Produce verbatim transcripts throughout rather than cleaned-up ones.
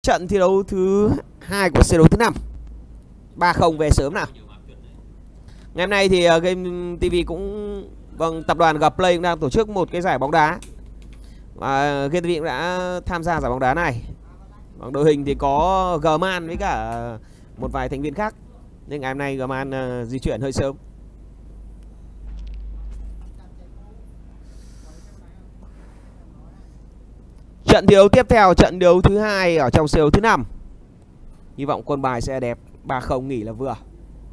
Trận thi đấu thứ hai của set đấu thứ năm, ba không về sớm nào. Ngày hôm nay thì uh, Game ti vi cũng vâng tập đoàn Gplay cũng đang tổ chức một cái giải bóng đá. Và Game ti vi cũng đã tham gia giải bóng đá này. Bằng đội hình thì có Gman với cả một vài thành viên khác. Nhưng ngày hôm nay Gman uh, di chuyển hơi sớm. Trận thi đấu tiếp theo, trận đấu thứ hai ở trong set đấu thứ năm. Hy vọng quân bài sẽ đẹp, ba không nghỉ là vừa.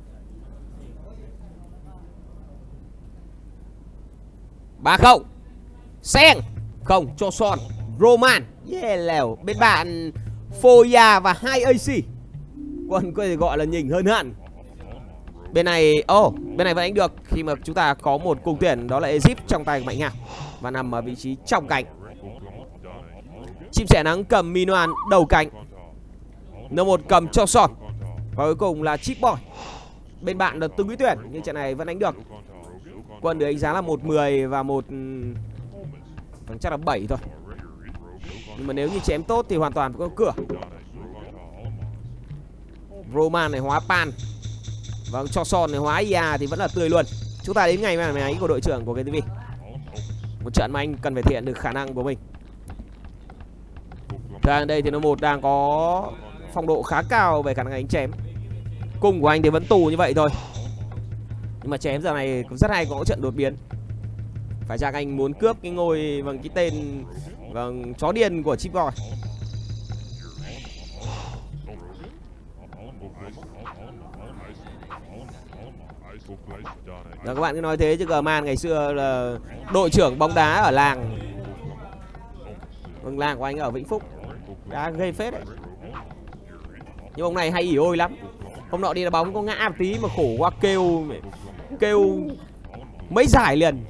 ba không. Sen không cho Son, Roman, yeah, lèo bên bạn Foya và hai a xê. Quân có thể gọi là nhỉnh hơn hẳn. Bên này, oh, bên này vẫn đánh được khi mà chúng ta có một cung tuyển đó là Egypt trong tay của Mạnh Hào và nằm ở vị trí trong cánh. Chim sẻ nắng cầm Minoan đầu cánh, N một cầm cho Son và cuối cùng là Chip Boy. Bên bạn là Tương Quý Tuyển nhưng trận này vẫn đánh được. Quân được đánh giá là một mười và một chắc là bảy thôi. Nhưng mà nếu như chém tốt thì hoàn toàn có cửa. Roman này hóa Pan và cho Son này hóa i a thì vẫn là tươi luôn. Chúng ta đến ngày mà máy của đội trưởng của Game ti vi. Một trận mà anh cần phải thể hiện được khả năng của mình. Ở đây thì N một đang có phong độ khá cao về khả năng đánh chém. Cung của anh thì vẫn tù như vậy thôi. Nhưng mà chém giờ này cũng rất hay, có trận đột biến. Phải chăng anh muốn cướp cái ngôi bằng cái tên vâng chó điên của Chip Boy. Đó, các bạn cứ nói thế chứ Gman ngày xưa là đội trưởng bóng đá ở làng. Vâng, làng của anh ở Vĩnh Phúc. Đá gây phết đấy. Nhưng ông này hay ỉ ôi lắm. Hôm nọ đi đá bóng có ngã một tí mà khổ quá, kêu Kêu mấy giải liền.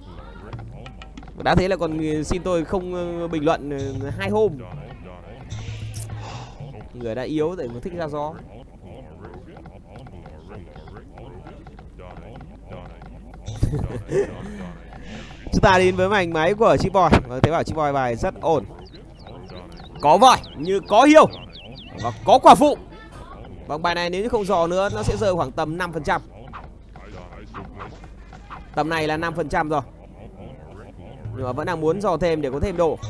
Đã thế là còn xin tôi không bình luận hai hôm. Người đã yếu rồi mà thích ra gió. Chúng ta đến với mảnh máy của Chip Boy. Thế bảo Chip Boy bài rất ổn. Có vòi như có hiêu và có quả phụ. Vòng bài này nếu như không dò nữa nó sẽ rơi khoảng tầm năm phần trăm. Tầm này là năm phần trăm rồi. Nhưng mà vẫn đang muốn dò thêm để có thêm độ.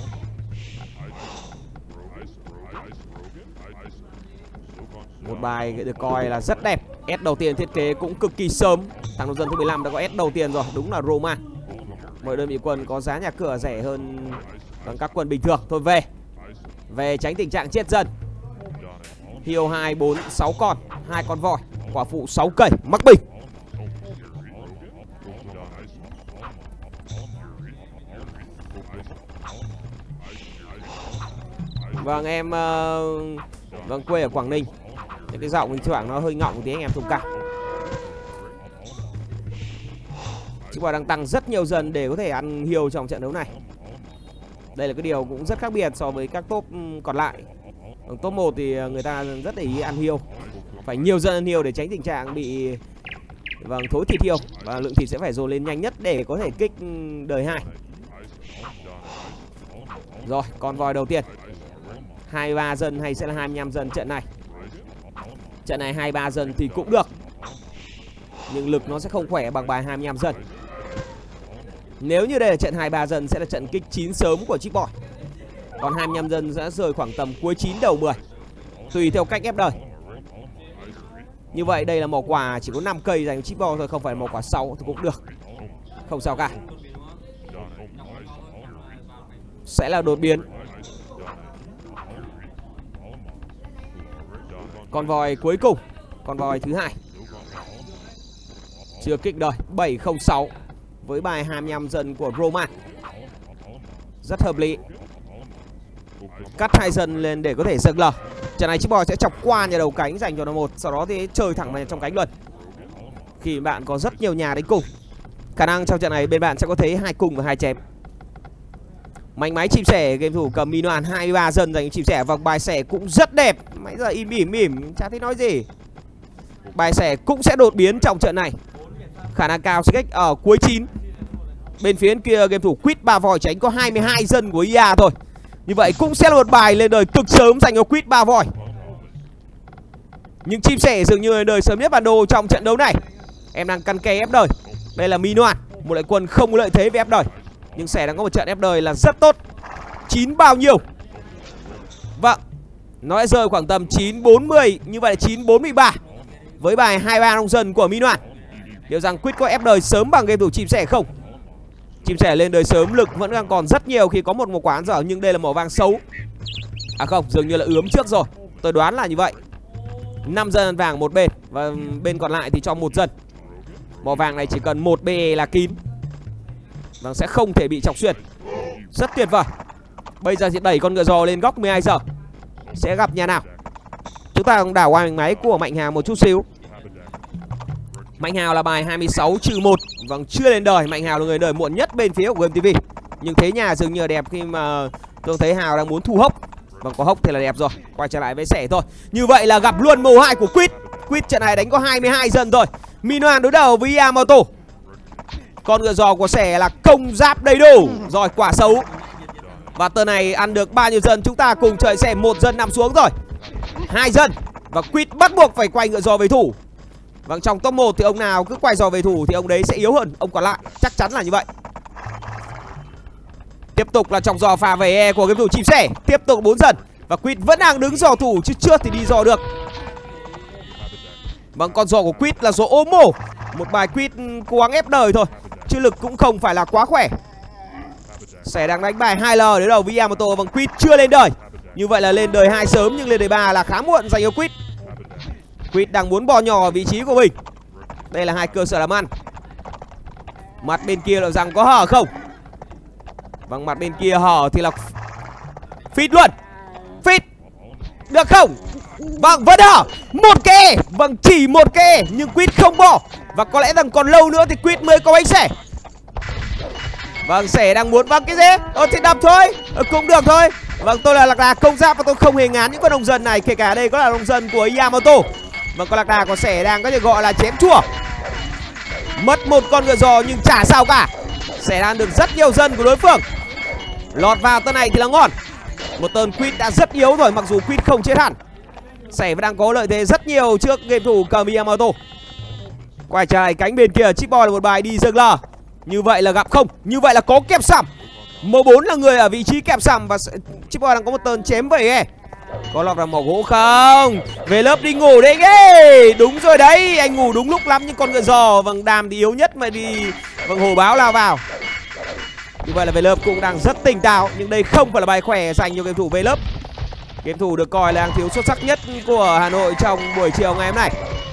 Một bài được coi là rất đẹp. S đầu tiên thiết kế cũng cực kỳ sớm. Thằng nông dân thứ mười lăm đã có S đầu tiên rồi. Đúng là Roman. Mọi đơn vị quân có giá nhà cửa rẻ hơn bằng các quân bình thường. Thôi về. Về tránh tình trạng chết dần. Hiêu hai, bốn, sáu con. Hai con voi. Quả phụ sáu cây. Mắc bình. Vâng, em uh, vâng quê ở Quảng Ninh. Những cái giọng thoảng nó hơi ngọng một tí anh em thông cảm. Chip Boy đang tăng rất nhiều dần để có thể ăn hiêu trong trận đấu này. Đây là cái điều cũng rất khác biệt so với các top còn lại. Ở top một thì người ta rất để ý ăn hiêu. Phải nhiều dần ăn hiêu để tránh tình trạng bị vâng thối thịt hiêu. Và lượng thịt sẽ phải dồn lên nhanh nhất để có thể kích đời hai. Rồi, con voi đầu tiên. hai mươi ba dân hay sẽ là hai mươi lăm dân trận này. Trận này hai mươi ba dân thì cũng được. Nhưng lực nó sẽ không khỏe bằng bài hai mươi lăm dân. Nếu như đây là trận hai mươi ba dân sẽ là trận kích chín sớm của Chip Boy. Còn hai mươi lăm dân sẽ rơi khoảng tầm cuối chín đầu mười. Tùy theo cách ép đời. Như vậy đây là mỏ quà chỉ có năm cây dành cho Chip Boy thôi, không phải mỏ quà sáu thì cũng được. Không sao cả. Sẽ là đột biến. Con voi cuối cùng. Con voi thứ hai. Chưa kích đời. Bảy không sáu. Với bài hai mươi lăm dân của Roman. Rất hợp lý. Cắt hai dân lên để có thể dâng lờ. Trận này Chip Boy sẽ chọc qua nhà đầu cánh dành cho N một. Sau đó thì chơi thẳng vào trong cánh luôn. Khi bạn có rất nhiều nhà đánh cùng. Khả năng trong trận này bên bạn sẽ có thấy hai cung và hai chém. Mạnh máy chim sẻ game thủ cầm Minoan hai mươi ba dân dành cho chim sẻ. Và bài sẻ cũng rất đẹp. Nãy giờ im ỉm ỉm chả thấy nói gì. Bài sẻ cũng sẽ đột biến trong trận này. Khả năng cao sẽ kích ở cuối chín. Bên phía kia game thủ quýt ba vòi tránh có hai mươi hai dân của i a thôi. Như vậy cũng sẽ là một bài lên đời cực sớm dành cho Quýt ba voi. Nhưng chim sẻ dường như lên đời sớm nhất bản đồ trong trận đấu này. Em đang căn ke ép đời. Đây là Minoan, một đội quân không có lợi thế về ép đời. Nhưng sẻ đang có một trận ép đời là rất tốt. Chín bao nhiêu? Vâng, nó sẽ rơi khoảng tầm chín bốn mươi. Như vậy là chín bốn mươi ba với bài hai ba nông dân của Minoan. Liệu rằng Quýt có ép đời sớm bằng game thủ chim sẻ không? Chim sẻ lên đời sớm lực vẫn đang còn rất nhiều khi có một màu quán dở. Nhưng đây là màu vàng xấu. À không, dường như là ướm trước rồi. Tôi đoán là như vậy. Năm dân vàng một bên. Và bên còn lại thì cho một dân. Màu vàng này chỉ cần một bê là kín. Vâng, sẽ không thể bị chọc xuyên. Rất tuyệt vời. Bây giờ thì đẩy con ngựa giò lên góc mười hai giờ. Sẽ gặp nhà nào? Chúng ta cũng đảo qua mình máy của Mạnh Hào một chút xíu. Mạnh Hào là bài hai mươi sáu trừ một. Vâng, chưa lên đời. Mạnh Hào là người đời muộn nhất bên phía của Game ti vi. Nhưng thế nhà dường như là đẹp khi mà tôi thấy Hào đang muốn thu hốc. Vâng, có hốc thì là đẹp rồi. Quay trở lại với sẻ thôi. Như vậy là gặp luôn màu hai của Quýt. Quýt trận này đánh có hai mươi hai dân rồi. Minoan đối đầu với Yamato. Con ngựa giò của sẻ là công giáp đầy đủ. Rồi, quả xấu. Và tờ này ăn được bao nhiêu dân? Chúng ta cùng chờ xem. Một dân nằm xuống rồi. Hai dân. Và Quýt bắt buộc phải quay ngựa giò về thủ. Vâng, trong top một thì ông nào cứ quay giò về thủ thì ông đấy sẽ yếu hơn ông còn lại. Chắc chắn là như vậy. Tiếp tục là chọc giò pha về e của game thủ chim sẻ. Tiếp tục bốn dân. Và Quýt vẫn đang đứng giò thủ chứ chưa thì đi giò được. Vâng, con giò của Quýt là giò ôm mổ. Một bài Quýt cố gắng ép đời thôi chứ lực cũng không phải là quá khỏe. Sẻ đang đánh bài hai lờ đối đầu với Yamato. Vâng, Quýt chưa lên đời. Như vậy là lên đời hai sớm nhưng lên đời ba là khá muộn dành cho Quýt. Quýt đang muốn bò nhỏ ở vị trí của mình. Đây là hai cơ sở làm ăn. Mặt bên kia liệu rằng có hở không? Vâng, mặt bên kia hở thì là phít luôn. Phít được không? Vâng, vẫn hở. Một kê. Vâng, chỉ một kê. Nhưng Quýt không bỏ. Và có lẽ rằng còn lâu nữa thì Quýt mới có bánh sẻ. Vâng, sẻ đang muốn. Vâng, cái gì? Ờ thì đập thôi. Ờ, cũng được thôi. Vâng, tôi là lạc đà công giáp và tôi không hề ngán những con nông dân này. Kể cả đây có là nông dân của Yamato. Vâng, con lạc đà của sẻ đang có thể gọi là chém chùa. Mất một con ngựa giò nhưng chả sao cả. Sẻ đang được rất nhiều dân của đối phương. Lọt vào tên này thì là ngon. Một tên Quýt đã rất yếu rồi. Mặc dù Quýt không chết hẳn. Sẻ vẫn đang có lợi thế rất nhiều trước game thủ cầm Yamato. Quay trở lại cánh bên kia. Chip boy là một bài đi dừng lờ. Như vậy là gặp không. Như vậy là có kẹp sầm. Màu bốn là người ở vị trí kẹp sầm. Và Chip boy đang có một tên chém về e. Có lọt vào mỏ gỗ không? Về lớp đi ngủ đấy ghê. Đúng rồi đấy. Anh ngủ đúng lúc lắm. Nhưng con ngựa giò. Vâng, đàm thì yếu nhất mà đi. Vâng, hổ báo lao vào. Như vậy là về lớp cũng đang rất tỉnh táo. Nhưng đây không phải là bài khỏe dành cho game thủ về lớp. Game thủ được coi là hàng thiếu xuất sắc nhất của Hà Nội trong buổi chiều ngày hôm nay.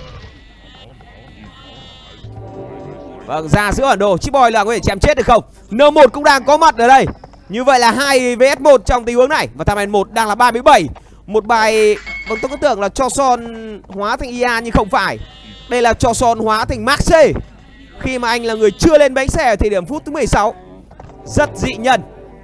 Vâng, ra giữa bản đồ. Chip boy là có thể chém chết được không? en một cũng đang có mặt ở đây. Như vậy là hai vs một trong tình huống này. Và tham n một đang là ba mươi bảy. Một bài. Vâng, tôi có tưởng là cho son hóa thành i a nhưng không phải. Đây là cho son hóa thành Maxe. Khi mà anh là người chưa lên bánh xe ở thời điểm phút thứ mười sáu. Rất dị nhân.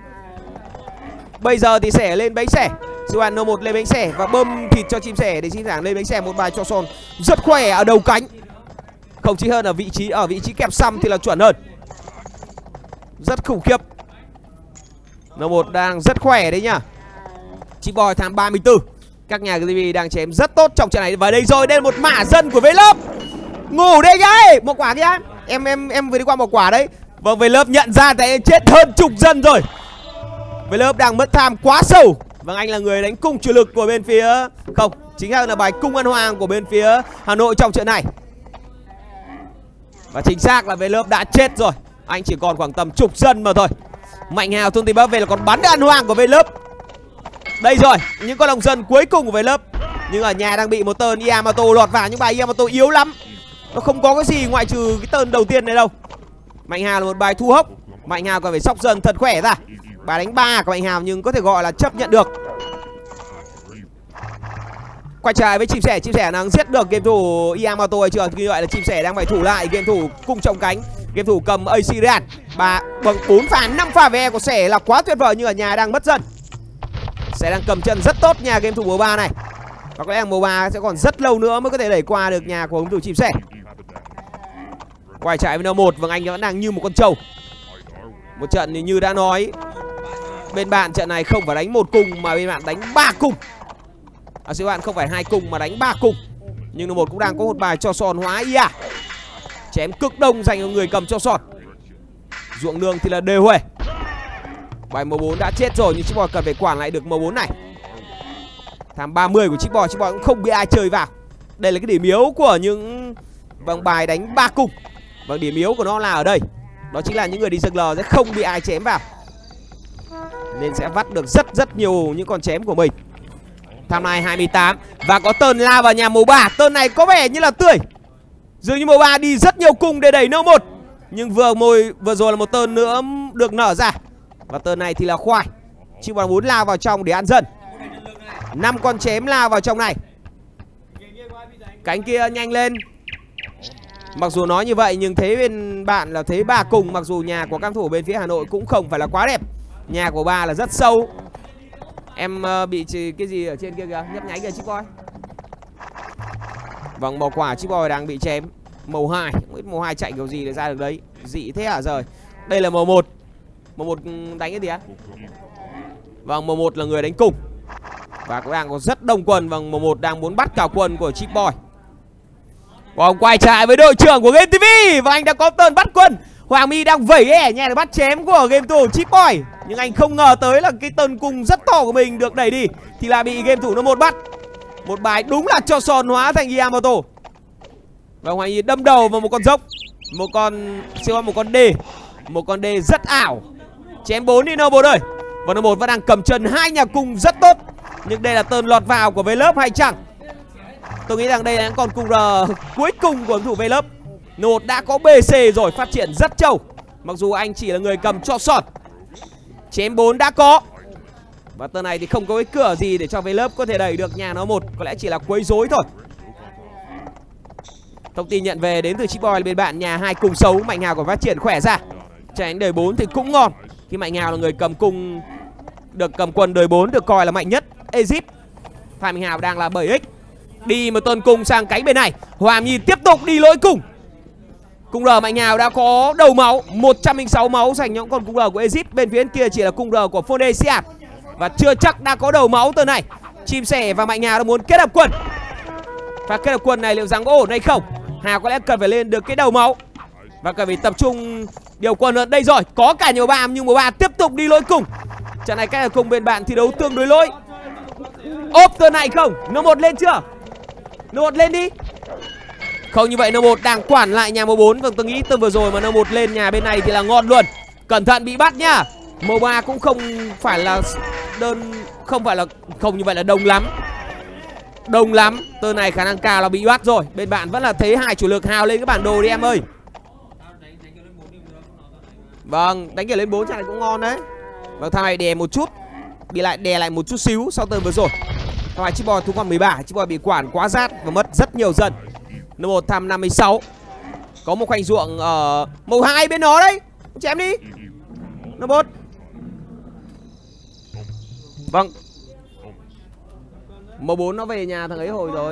Bây giờ thì sẽ lên bánh xe. Sư en một lên bánh xe và bơm thịt cho chim sẻ để xin thẳng lên bánh xe. Một bài cho son rất khỏe ở đầu cánh. Không chỉ hơn ở vị trí ở vị trí kẹp xăm thì là chuẩn hơn. Rất khủng khiếp. en một đang rất khỏe đấy nhá. Chip boy tham ba mươi tư. Các nhà ti vi đang chém rất tốt trong trận này. Và đây rồi, đây là một mã dân của Vlove. Ngủ đây gái. Một quả kia. Em em em vừa đi qua một quả đấy. Vâng, Vlove nhận ra tại chết hơn chục dân rồi. Vlove đang mất tham quá sâu. Vâng, anh là người đánh cung chủ lực của bên phía. Không, chính là bài cung ăn hoàng của bên phía Hà Nội trong trận này. Và chính xác là Vlove đã chết rồi. Anh chỉ còn khoảng tầm chục dân mà thôi. Mạnh Hào thông tin báo về là còn bắn ăn hoang của Vlove. Đây rồi, những con đồng dân cuối cùng của Vlove. Nhưng ở nhà đang bị một tên Yamato lọt vào. Nhưng bài Yamato yếu lắm. Nó không có cái gì ngoại trừ cái tên đầu tiên này đâu. Mạnh Hào là một bài thu hốc. Mạnh Hào còn phải sóc dân thật khỏe ra. Bài đánh ba của Mạnh Hào nhưng có thể gọi là chấp nhận được. Quay trở lại với chim sẻ. Chim sẻ đang giết được game thủ Yamato hay chưa? Như vậy là chim sẻ đang phải thủ lại game thủ cung trong cánh. Game thủ cầm a xê Real. Ba bằng bốn pha năm pha về của sẻ là quá tuyệt vời. Nhưng ở nhà đang mất dân. Sẻ đang cầm chân rất tốt nhà game thủ mùa ba này. Và có lẽ mùa ba sẽ còn rất lâu nữa mới có thể đẩy qua được nhà của game thủ chim sẻ. Quay chạy với en một. Vâng, anh vẫn đang như một con trâu. Một trận thì như đã nói, Bên bạn trận này không phải đánh một cung mà bên bạn đánh ba cung. À xin bạn, không phải hai cung mà đánh ba cung. Nhưng một cũng đang có một bài cho son hóa i a. Chém cực đông dành cho người cầm cho son. Ruộng nương thì là đều huề. Bài M bốn đã chết rồi nhưng Chip Boy cần phải quản lại được M bốn này. Tham ba mươi của Chip Boy, Chip Boy cũng không bị ai chơi vào. Đây là cái điểm yếu của những vòng bài đánh ba cung. Và điểm yếu của nó là ở đây. Đó chính là những người đi giật lờ sẽ không bị ai chém vào. Nên sẽ vắt được rất rất nhiều những con chém của mình. Tham này hai mươi tám. Và có tơn lao vào nhà màu ba. Tơn này có vẻ như là tươi. Dường như màu ba đi rất nhiều cung để đẩy nơ một. Nhưng vừa môi vừa rồi là một tơn nữa được nở ra. Và tơn này thì là khoai. Chip Boy muốn lao vào trong để ăn dân. Năm con chém lao vào trong này. Cánh kia nhanh lên. Mặc dù nói như vậy nhưng thế bên bạn là thế ba cùng. Mặc dù nhà của cam thủ bên phía Hà Nội cũng không phải là quá đẹp. Nhà của ba là rất sâu. Em uh, bị cái gì ở trên kia kìa, nhấp nháy kìa Chip Boy. Vâng, màu quả Chip Boy đang bị chém. Màu hai, không biết màu hai chạy kiểu gì để ra được đấy. Dị thế hả rồi. Đây là màu một. Màu một đánh cái gì á? Vâng, màu một là người đánh cùng. Và cũng đang có rất đông quân. Vâng, màu một đang muốn bắt cả quân của Chip Boy. Vâng, quay trở lại với đội trưởng của Game ti vi. Và anh đã có tơn bắt quân. Hoàng My đang vẩy ẻ nhà để bắt chém của game thủ Chip Boy. Nhưng anh không ngờ tới là cái tơn cung rất to của mình được đẩy đi. Thì là bị game thủ nó một bắt. Một bài đúng là cho son hóa thành Yamato. Và Hoàng My đâm đầu vào một con dốc. Một con siêu một con D. Một con D rất ảo. Chém bốn đi nơ một ơi. Và nơ một vẫn đang cầm chân hai nhà cung rất tốt. Nhưng đây là tơn lọt vào của Vlove hay chẳng? Tôi nghĩ rằng đây là con cung R cuối cùng của thủ Vlove. nơ một đã có bê xê rồi, phát triển rất trâu. Mặc dù anh chỉ là người cầm cho sọt. Chém bốn đã có. Và tơn này thì không có cái cửa gì để cho Vlove có thể đẩy được nhà nó một. Có lẽ chỉ là quấy rối thôi. Thông tin nhận về đến từ Chip Boy bên bạn. Nhà hai cung xấu, Mạnh Hào còn phát triển khỏe ra. Chạy đánh đời bốn thì cũng ngon. Khi Mạnh Hào là người cầm cung, được cầm quân đời bốn được coi là mạnh nhất Egypt. Phạm Mạnh Hào đang là bảy x. Đi một tuần cung sang cánh bên này. Hoàng Nhi tiếp tục đi lỗi cung. Cung R Mạnh Hào đã có đầu máu, một trăm lẻ sáu máu dành những con cung R của Egypt. Bên phía bên kia chỉ là cung R của Phonesia. Và chưa chắc đã có đầu máu từ này. Chim sẻ và Mạnh Hào đã muốn kết hợp quân. Và kết hợp quân này liệu rằng có ổn hay không? Hào có lẽ cần phải lên được cái đầu máu. Và cần phải tập trung điều quân hơn. Đây rồi, có cả nhiều ba nhưng một ba tiếp tục đi lỗi cùng. Trận này các cùng bên bạn thi đấu tương đối lỗi. Ốp turn này không? nơ một lên chưa? nơ một lên đi. Không, như vậy nơ một đang quản lại nhà màu bốn. Vâng, tôi nghĩ từ vừa rồi mà nơ một lên nhà bên này thì là ngon luôn. Cẩn thận bị bắt nhá. Màu ba cũng không phải là đơn, không phải là không như vậy là đông lắm. Đông lắm. Turn này khả năng cao là bị bắt rồi. Bên bạn vẫn là thế hai chủ lực. Hào lên cái bản đồ đi em ơi. Vâng, đánh kiểu lên bốn chắc này cũng ngon đấy. Vâng, thằng này đè một chút. Bị lại đè lại một chút xíu sau turn vừa rồi. Thằng này Chip Boy thú còn mười ba. Chip Boy bị quản quá rát và mất rất nhiều dân. nơ một tham năm mươi sáu. Có một khoanh ruộng ở màu hai bên nó đấy. Chém đi. nơ một. Vâng. Màu bốn nó về nhà thằng ấy hồi rồi.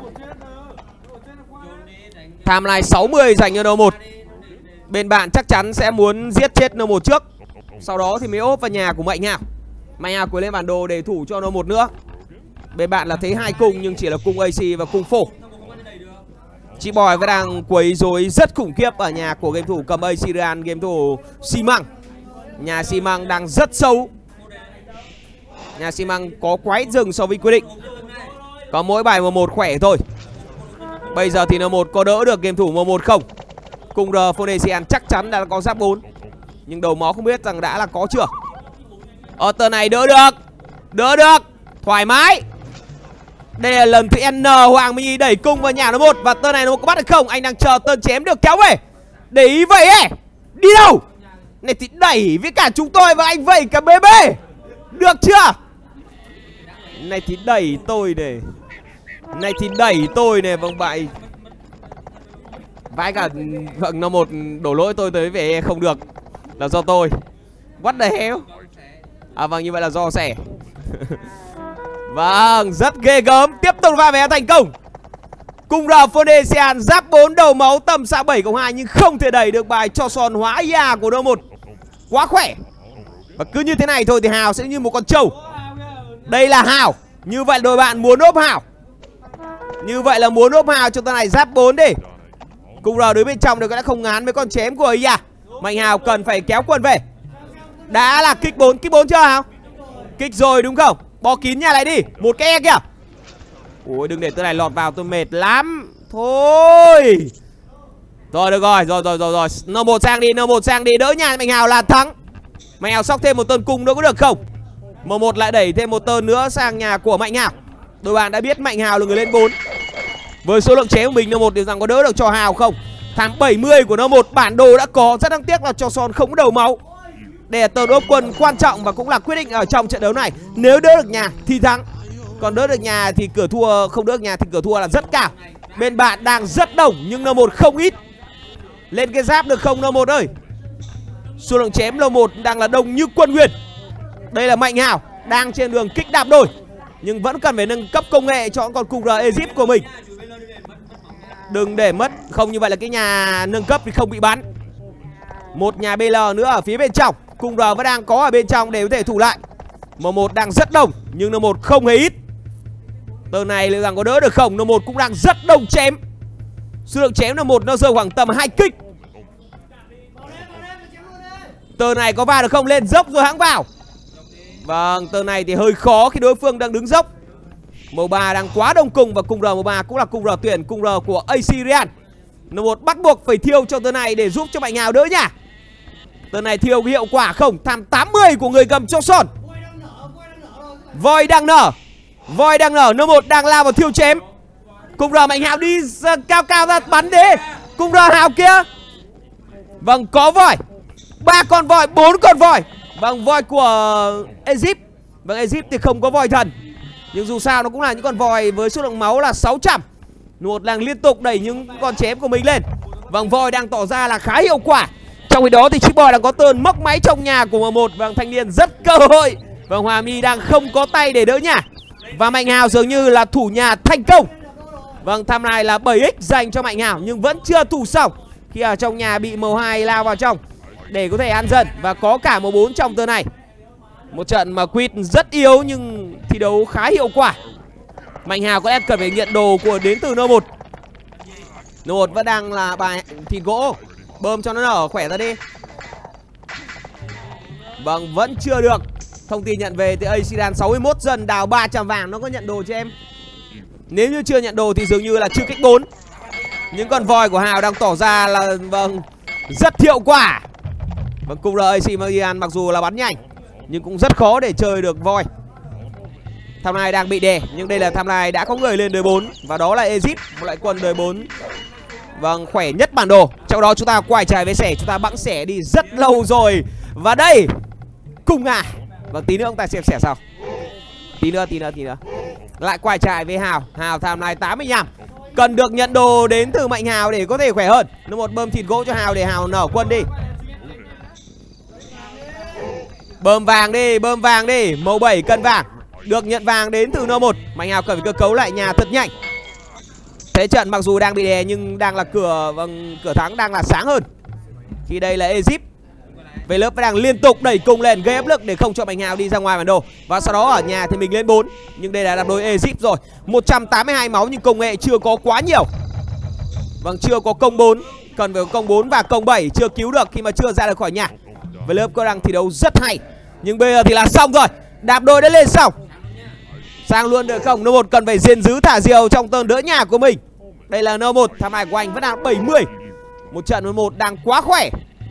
Tham này sáu mươi dành cho nơ một. Bên bạn chắc chắn sẽ muốn giết chết nơ một trước. Sau đó thì mới ốp vào nhà của Mạnh Hào. Mạnh Hào cuối lên bản đồ để thủ cho nơ một nữa. Bên bạn là thế hai cung nhưng chỉ là cung a xê và cung phổ. Chip Boy vẫn đang quấy rối rất khủng khiếp ở nhà của game thủ cầm a xê Real, game thủ xi măng. Nhà xi măng đang rất sâu. Nhà xi măng có quái rừng so với quy định. Có mỗi bài M một khỏe thôi. Bây giờ thì N một có đỡ được game thủ M một không? Cùng R Phonesian chắc chắn đã có giáp bốn. Nhưng đầu máu không biết rằng đã là có chưa. Ở tờ này đỡ được. Đỡ được. Thoải mái. Đây là lần thứ N Hoàng Minh đẩy cung vào nhà nó một. Và tờ này nó có bắt được không? Anh đang chờ tơn chém được kéo về. Để ý vậy ấy. Đi đâu? Này thì đẩy với cả chúng tôi và anh vẩy cả bê bê. Được chưa? Này thì đẩy tôi này. Này thì đẩy tôi này vâng bại. Vãi cả vâng nó một đổ lỗi tôi tới về không được. Là do tôi. What the hell? À vâng như vậy là do sẻ. Vâng rất ghê gớm. Tiếp tục va về thành công. Cùng R Phonesian giáp bốn đầu máu tầm xạ bảy cộng hai nhưng không thể đẩy được bài cho son hóa i a của N một. Quá khỏe. Và cứ như thế này thôi thì Hào sẽ như một con trâu. Đây là Hào. Như vậy đội bạn muốn ốp Hào. Như vậy là muốn ốp Hào cho tên này giáp bốn đi. Cung R đứng bên trong đều đã không ngán với con chém của ấy à. Mạnh Hào cần phải kéo quân về. Đã là kích bốn, kích bốn chưa Hào? Kích rồi đúng không? Bó kín nhà lại đi. Một cái e kìa. Ôi đừng để tên này lọt vào, tôi mệt lắm. Thôi. Rồi được rồi, rồi rồi rồi rồi. N một sang đi, N một sang đi, đỡ nhà Mạnh Hào là thắng. Mạnh Hào sóc thêm một tơn cung nữa có được không? M một lại đẩy thêm một tơn nữa sang nhà của Mạnh Hào. Đội bạn đã biết Mạnh Hào là người lên bốn. Với số lượng chém của mình N một điều rằng có đỡ được cho Hào không? Thám bảy mươi của N một bản đồ đã có, rất đáng tiếc là cho Son không có đầu máu. Đây là tơn ốp quân quan trọng và cũng là quyết định ở trong trận đấu này. Nếu đỡ được nhà thì thắng. Còn đỡ được nhà thì cửa thua, không đỡ được nhà thì cửa thua là rất cao. Bên bạn đang rất đông nhưng N một không ít. Lên cái giáp được không N một ơi? Số lượng chém N một đang là đông như quân Huyền. Đây là Mạnh Hào đang trên đường kích đạp đôi, nhưng vẫn cần phải nâng cấp công nghệ cho con cung R Egypt của mình. Đừng để mất, không như vậy là cái nhà nâng cấp thì không bị bắn. Một nhà B L nữa ở phía bên trong. Cung R vẫn đang có ở bên trong để có thể thủ lại. M một đang rất đông nhưng N một không hề ít. Tờ này liệu rằng có đỡ được không? N một cũng đang rất đông chém. Số lượng chém N một nó rơi khoảng tầm hai kích. Tờ này có vào được không? Lên dốc rồi hãng vào. Vâng, tờ này thì hơi khó khi đối phương đang đứng dốc. M ba đang quá đông cung và cung R M ba cũng là cung R tuyển, cung R của a xê Real. N một bắt buộc phải thiêu cho tờ này để giúp cho Mạnh Hào đỡ nhá. Tờ này thiêu hiệu quả không? Tham tám mươi của người cầm cho Son. Voi đang nở. Voi đang nở, N một đang lao vào thiêu chém. Cung R Mạnh Hào đi cao cao ra bắn đi. Cung R Hào kia. Vâng, có voi. Ba con voi, bốn con voi. Vâng, voi của Egypt. Vâng, Egypt thì không có voi thần, nhưng dù sao nó cũng là những con voi với số lượng máu là sáu trăm. N một đang liên tục đẩy những con chém của mình lên. Vâng, voi đang tỏ ra là khá hiệu quả. Trong khi đó thì Chip Boy đang có tơn móc máy trong nhà của M một. Vâng, thanh niên rất cơ hội. Vâng, Hòa My đang không có tay để đỡ nhà. Và Mạnh Hào dường như là thủ nhà thành công. Vâng, tham này là bảy x dành cho Mạnh Hào nhưng vẫn chưa thủ xong khi ở trong nhà bị M hai lao vào trong để có thể ăn dần. Và có cả M bốn trong tơn này. Một trận mà Quýt rất yếu nhưng thi đấu khá hiệu quả. Mạnh Hào có lẽ cần phải nhận đồ của đến từ N một. N một vẫn đang là bài thịt gỗ. Bơm cho nó nở khỏe ra đi. Vâng, vẫn chưa được. Thông tin nhận về từ a xê Real sáu mươi mốt dân đào ba trăm vàng. Nó có nhận đồ cho em? Nếu như chưa nhận đồ thì dường như là chưa kích bốn. Những con voi của Hào đang tỏ ra là vâng rất hiệu quả. Vâng, cùng là a xê Milan mặc dù là bắn nhanh nhưng cũng rất khó để chơi được voi. Tham này đang bị đè, nhưng đây là tham này đã có người lên đời bốn. Và đó là Egypt, một loại quân đời bốn vâng khỏe nhất bản đồ. Trong đó chúng ta quay trái với sẻ, chúng ta bẵng sẻ đi rất lâu rồi. Và đây cùng à. Vâng, tí nữa ông ta xem sẻ sau. Tí nữa, tí nữa, tí nữa. Lại quay trái với Hào. Hào tham này tám mươi lăm. Cần được nhận đồ đến từ Mạnh Hào để có thể khỏe hơn. Nó một bơm thịt gỗ cho Hào để Hào nở quân đi. Bơm vàng đi, bơm vàng đi. Màu bảy cân vàng. Được nhận vàng đến từ N một. Mạnh Hào cần phải cơ cấu lại nhà thật nhanh. Thế trận mặc dù đang bị đè nhưng đang là cửa vâng cửa thắng đang là sáng hơn. Khi đây là Egypt. Về lớp đang liên tục đẩy cung lên gây áp lực để không cho Mạnh Hào đi ra ngoài bản đồ. Và sau đó ở nhà thì mình lên bốn. Nhưng đây là đạp đôi Egypt rồi. Một trăm tám mươi hai máu nhưng công nghệ chưa có quá nhiều. Vâng, chưa có công bốn. Cần phải có công bốn và công bảy. Chưa cứu được khi mà chưa ra được khỏi nhà. Về lớp có đang thi đấu rất hay. Nhưng bây giờ thì là xong rồi. Đạp đôi đã lên xong. Sang luôn được không? N một cần phải diên dứ thả diều trong tơn đỡ nhà của mình. Đây là N một. Tham này của anh vẫn đang bảy mươi. Một trận N một đang quá khỏe.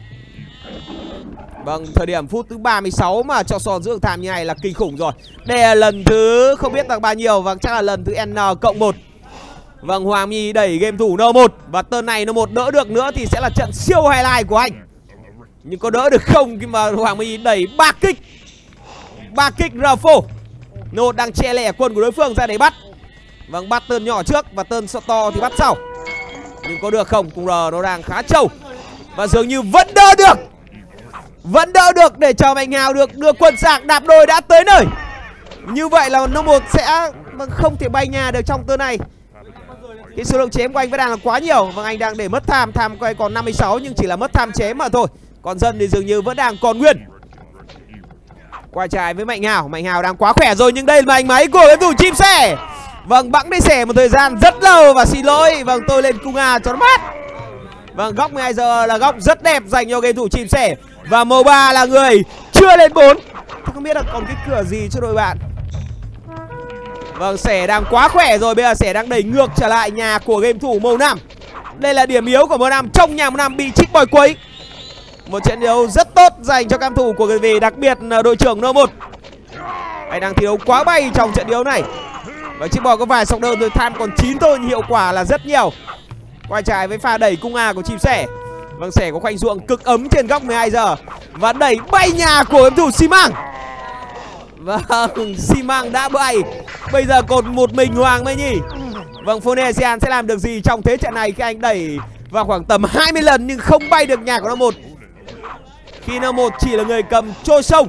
Vâng, thời điểm phút thứ ba mươi sáu mà cho Son giữ tham như này là kinh khủng rồi. Đây là lần thứ không biết là bao nhiêu. Vâng, chắc là lần thứ N cộng một. Vâng, Hoàng My đẩy game thủ N một. Và tơn này N một đỡ được nữa thì sẽ là trận siêu highlight của anh. Nhưng có đỡ được không khi mà Hoàng My đẩy ba kích. ba kích rờ phô. N một đang che lẻ quân của đối phương ra để bắt. Vâng, bắt tơn nhỏ trước và tơn to thì bắt sau. Nhưng có được không? Cùng R nó đang khá trâu. Và dường như vẫn đỡ được. Vẫn đỡ được để cho Mạnh Hào được đưa quân sang. Đạp đôi đã tới nơi. Như vậy là N một sẽ không thể bay nhà được trong tơn này. Cái số lượng chém của anh vẫn đang là quá nhiều. Vâng, anh đang để mất tham. Tham của anh còn năm mươi sáu nhưng chỉ là mất tham chém mà thôi. Còn dân thì dường như vẫn đang còn nguyên. Qua trái với Mạnh Hào. Mạnh Hào đang quá khỏe rồi nhưng đây là mảnh máy của game thủ chim sẻ. Vâng, bẵng đi xẻ một thời gian rất lâu và xin lỗi. Vâng, tôi lên cung A cho nó mát. Vâng, góc mười hai giờ là góc rất đẹp dành cho game thủ chim sẻ. Và màu ba là người chưa lên bốn. Tôi không biết là còn cái cửa gì cho đội bạn. Vâng, Sẻ đang quá khỏe rồi. Bây giờ Sẻ đang đẩy ngược trở lại nhà của game thủ màu năm. Đây là điểm yếu của màu năm. Trong nhà màu năm bị trích bòi quấy. Một trận đấu rất tốt dành cho cam thủ của người Việt. Đặc biệt là đội trưởng N một. Anh đang thi đấu quá bay trong trận đấu này. Và chiếc bò có vài sọc đơn rồi, tham còn chín thôi nhưng hiệu quả là rất nhiều. Quay trái với pha đẩy cung A của chim sẻ. Vâng, Sẻ có khoanh ruộng cực ấm trên góc mười hai giờ. Và đẩy bay nhà của game thủ xi măng. Vâng, xi măng đã bay. Bây giờ còn một mình Hoàng Mai Nhi. Vâng, Phonesian sẽ làm được gì trong thế trận này khi anh đẩy vào khoảng tầm hai mươi lần nhưng không bay được nhà của N một. Khi N một chỉ là người cầm trôi sông.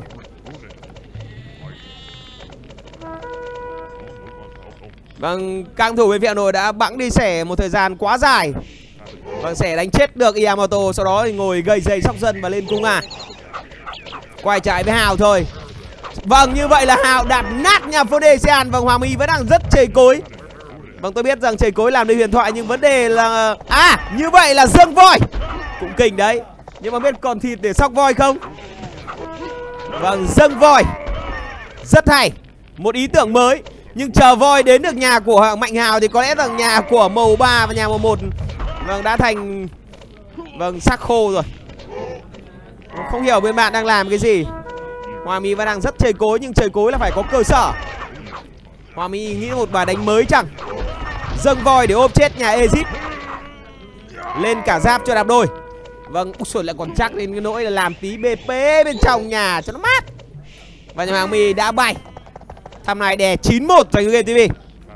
Vâng, căng thủ bên phía Hà Nội đã bẵng đi Sẻ một thời gian quá dài. Vâng, Sẻ đánh chết được Yamamoto. Sau đó thì ngồi gầy dây sóc dân và lên cung A. Quay trái với Hào thôi. Vâng, như vậy là Hào đạp nát nhà Phonesian. Vâng, Hoàng My vẫn đang rất chầy cối. Vâng, tôi biết rằng chầy cối làm nên huyền thoại nhưng vấn đề là... À, như vậy là dâng voi. Cũng kinh đấy. Nhưng mà biết còn thịt để sóc voi không? Vâng, dâng voi. Rất hay. Một ý tưởng mới. Nhưng chờ voi đến được nhà của Mạnh Hào thì có lẽ rằng nhà của màu ba và nhà màu một vâng đã thành vâng xác khô rồi. Không hiểu bên bạn đang làm cái gì. Hoa My vẫn đang rất chơi cối nhưng chơi cối là phải có cơ sở. Hoa My nghĩ một bài đánh mới chẳng. Dâng voi để ôm chết nhà Egypt. Lên cả giáp cho đạp đôi. Vâng, ui lại còn chắc đến cái nỗi là làm tí bê pê bên trong nhà cho nó mát. Và nhà Hoàng My đã bay. Tham này đè chín một cho game ti vi.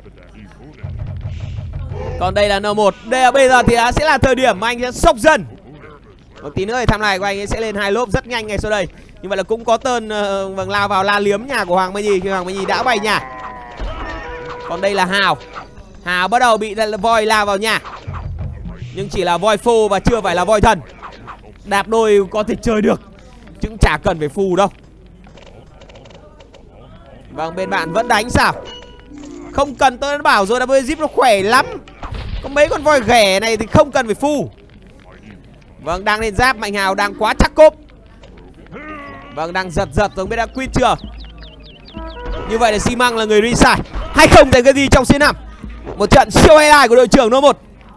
Còn đây là N một. Đây, bây giờ thì sẽ là thời điểm mà anh sẽ sốc dần. Một tí nữa thì tham này của anh ấy sẽ lên hai lốp rất nhanh ngay sau đây. Nhưng vậy là cũng có tên uh, vâng lao vào la liếm nhà của Hoàng Mai Nhi khi Hoàng Mai Nhi đã bay nhà. Còn đây là Hào. Hào bắt đầu bị voi lao vào nhà. Nhưng chỉ là voi phô và chưa phải là voi thần. Đạp đôi có thể chơi được chứ chả cần phải phù đâu. Vâng, bên bạn vẫn đánh sao? Không cần, tôi đã bảo rồi, là với Zip nó khỏe lắm. Có mấy con voi ghẻ này thì không cần phải phù. Vâng, đang lên giáp. Mạnh Hào đang quá chắc cốp. Vâng, đang giật giật giống biết đã quýt chưa. Như vậy là xi măng là người resize hay không tại cái gì trong xê năm. Một trận siêu highlight của đội trưởng N một.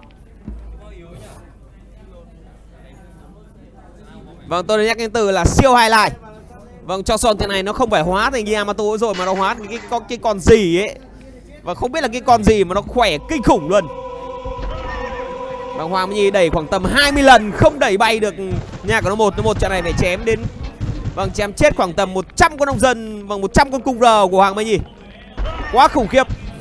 Vâng, tôi đã nhắc đến từ là siêu highlight. Vâng, cho son thế này nó không phải hóa thành Yamato rồi mà nó hóa thành cái con cái con gì ấy. Và không biết là cái con gì mà nó khỏe kinh khủng luôn. Vâng, Hoàng Mai Nhi đẩy khoảng tầm hai mươi lần không đẩy bay được nhà của nó một. Nó một trận này phải chém đến vâng chém chết khoảng tầm một trăm con nông dân. Vâng, một trăm con cung R của Hoàng Mai Nhi. Quá khủng khiếp.